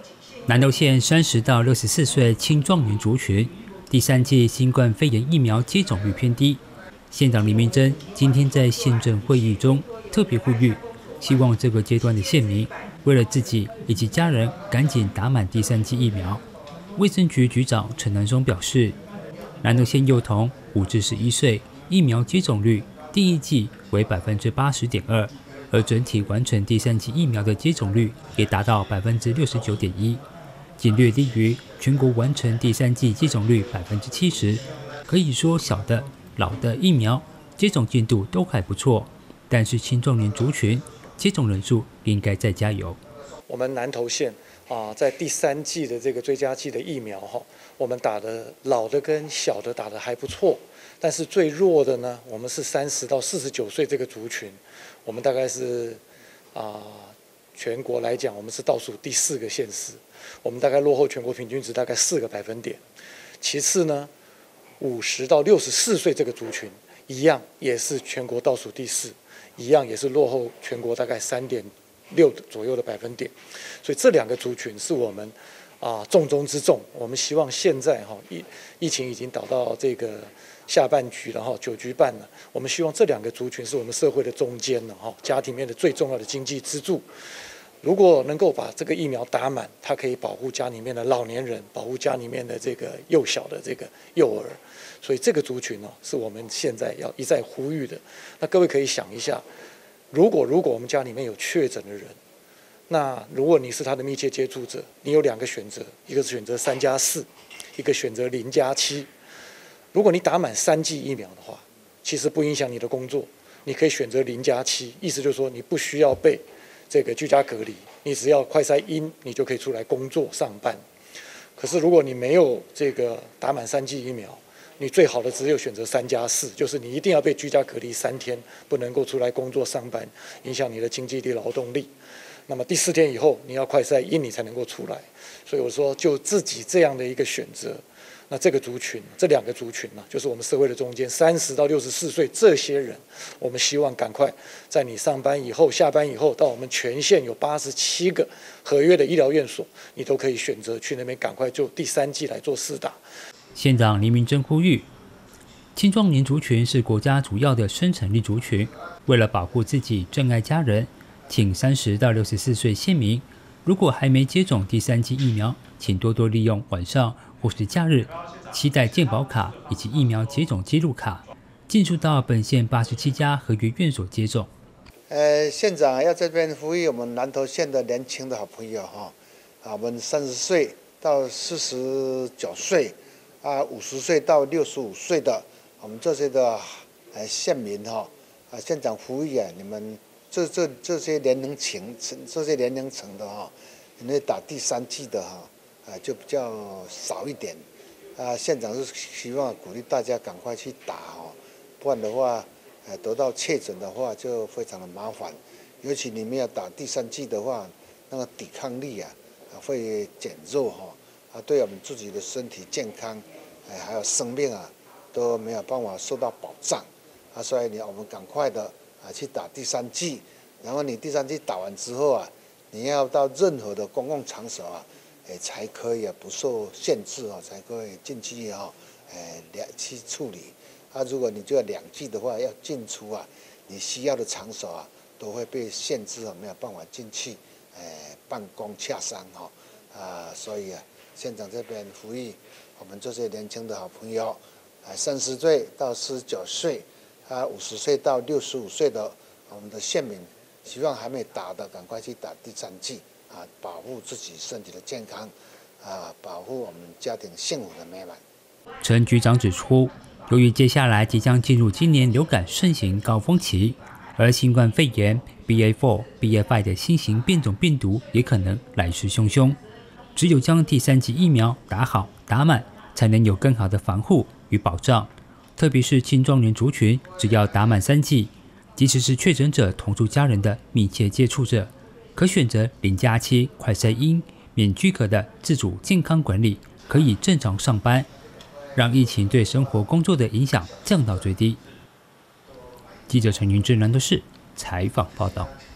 南投县30到64岁青壮年族群第3剂新冠肺炎疫苗接种率偏低。县长林明珍今天在县政会议中特别呼吁，希望这个阶段的县民为了自己以及家人赶紧打满第3剂疫苗。卫生局局长陈南松表示，南投县幼童5至11岁疫苗接种率第1剂为 80.2%， 而整体完成第3剂疫苗的接种率也达到 69.1%， 仅略低于全国完成第3剂接种率 70%。 可以说小的、老的疫苗接种进度都还不错，但是青壮年族群接种人数应该再加油。 我们南投县在第3剂的这个追加剂的疫苗我们打的老的跟小的打的还不错，但是最弱的呢，我们是30到49岁这个族群，我们大概是全国来讲，我们是倒数第4个县市，我们大概落后全国平均值大概4个百分点。其次呢，50到64岁这个族群一样也是全国倒数第4，一样也是落后全国大概3.6左右的百分点。所以这2个族群是我们重中之重。我们希望现在疫情已经导到这个下半局了9局半了，我们希望这2个族群是我们社会的中间了家庭面的最重要的经济支柱。如果能够把这个疫苗打满，它可以保护家里面的老年人，保护家里面的这个幼小的这个幼儿，所以这个族群是我们现在要一再呼吁的。那各位可以想一下，如果我们家里面有确诊的人，那如果你是他的密切接触者，你有2个选择，一个是选择3+4，一个选择0+7。如果你打满3剂疫苗的话，其实不影响你的工作，你可以选择0+7，意思就是说你不需要被这个居家隔离，你只要快筛阴，你就可以出来工作上班。可是如果你没有这个打满3剂疫苗，你最好的只有选择3+4，就是你一定要被居家隔离3天，不能够出来工作上班，影响你的经济力、劳动力。那么第4天以后，你要快筛阴，你才能够出来。所以我说，就自己这样的一个选择，那这个族群，这2个族群就是我们社会的中间，30到64岁这些人，我们希望赶快在你上班以后、下班以后，到我们全县有87个合约的医疗院所，你都可以选择去那边赶快就第3剂来做施打。 县长林明珍呼吁，青壮年族群是国家主要的生产力族群，为了保护自己、珍爱家人，请30到64岁县民，如果还没接种第3剂疫苗，请多多利用晚上或是假日，期待健保卡以及疫苗接种记录卡，进入到本县87家合约院所接种。 县长要这边呼吁我们南投县的年轻的好朋友我们30岁到49岁50岁到65岁的我们这些的县民县长呼吁你们这些年龄层的因为打第3剂的就比较少一点县长是希望鼓励大家赶快去打不然的话得到确诊的话就非常的麻烦，尤其你们要打第3剂的话，那个抵抗力会减弱对我们自己的身体健康还有生命都没有办法受到保障所以我们赶快的去打第3剂，然后你第3剂打完之后你要到任何的公共场所才可以不受限制才可以进去去处理如果你就要2剂的话，要进出你需要的场所都会被限制没有办法进去办公洽商所以县长这边呼吁我们这些年轻的好朋友30岁到49岁50岁到65岁的我们的县民，希望还没打的赶快去打第3剂保护自己身体的健康保护我们家庭幸福的美满。 陈局长指出，由于接下来即将进入今年流感盛行高峰期，而新冠肺炎 BA.4、BA.5 的新型变种病毒也可能来势汹汹，只有将第3剂疫苗打好打满，才能有更好的防护与保障。特别是青壮年族群，只要打满3剂，即使是确诊者同住家人的密切接触者，可选择0+7快筛阴免居隔的自主健康管理，可以正常上班，让疫情对生活工作的影响降到最低。记者陈云志南投市采访报道。